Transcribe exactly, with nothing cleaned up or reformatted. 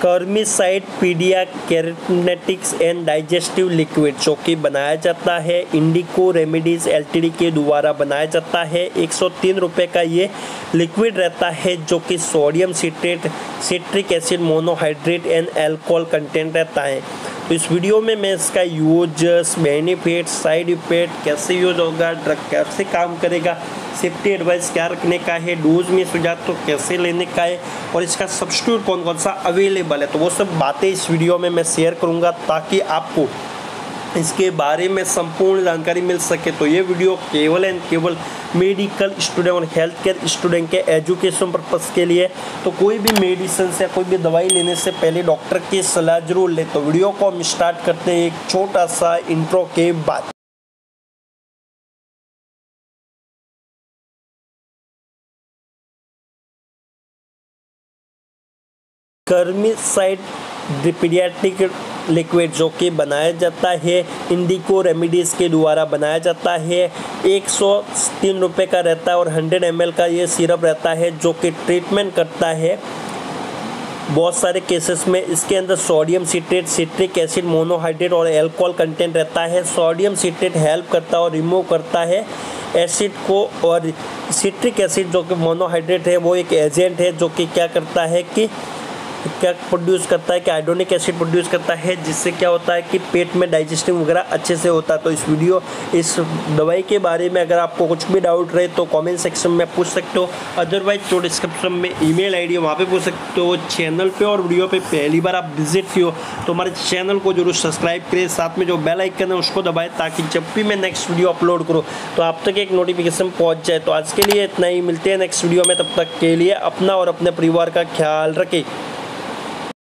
कर्मिसाइड pedia कैरेटिनेटिक्स and digestive liquid जो कि बनाया जाता है इंडिको रेमेडीज एलटीडी के द्वारा बनाया जाता है। एक सौ तीन रुपये का ये लिक्विड रहता है जो कि sodium citrate, citric acid monohydrate and alcohol content रहता है। तो इस वीडियो में मैं इसका यूजर्स, बेनिफिट, साइड इफेक्ट, कैसे यूज होगा, ड्रग कैसे काम करेगा, सेफ्टी एडवाइस क्या रखने का है, डोज में सुझाव तो कैसे लेने का है और इसका सब्स्टिट्यूट कौन कौन सा अवेलेबल है, तो वो सब बातें इस वीडियो में मैं शेयर करूंगा ताकि आपको इसके बारे में संपूर्ण जानकारी मिल सके। तो ये वीडियो केवल एंड केवल मेडिकल स्टूडेंट और हेल्थ केयर स्टूडेंट के एजुकेशन पर्पस के लिए। तो कोई भी मेडिसिन या कोई भी दवाई लेने से पहले डॉक्टर की सलाह जरूर ले। तो वीडियो को हम स्टार्ट करते हैं एक छोटा सा इंट्रो के बाद। कर्मिसाइड पीडियाट्रिक लिक्विड जो कि बनाया जाता है इंडिको रेमेडीज़ के द्वारा बनाया जाता है, एक सौ तीन रुपये का रहता है और सौ एम एल का ये सिरप रहता है जो कि ट्रीटमेंट करता है बहुत सारे केसेस में। इसके अंदर sodium citrate, citric acid monohydrate और अल्कोहल कंटेंट रहता है। सोडियम सिट्रेट हेल्प करता है और रिमूव करता है एसिड को, और सिट्रिक एसिड जो कि मोनोहाइड्रेट है वो एक एजेंट है जो कि क्या करता है कि क्या प्रोड्यूस करता है कि आयोडोनिक एसिड प्रोड्यूस करता है, जिससे क्या होता है कि पेट में डाइजेस्टिंग वगैरह अच्छे से होता है। तो इस वीडियो इस दवाई के बारे में अगर आपको कुछ भी डाउट रहे तो कमेंट सेक्शन में पूछ सकते हो, अदरवाइज तो डिस्क्रिप्शन में ईमेल आईडी है वहाँ पे पूछ सकते हो। चैनल पे और वीडियो पे पहली बार आप विजिट किए हो तो हमारे चैनल को जरूर सब्सक्राइब करें, साथ में जो बेल आइकन है उसको दबाएं ताकि जब भी मैं नेक्स्ट वीडियो अपलोड करूँ तो आप तक एक नोटिफिकेशन पहुँच जाए। तो आज के लिए इतना ही, मिलते हैं नेक्स्ट वीडियो में, तब तक के लिए अपना और अपने परिवार का ख्याल रखें।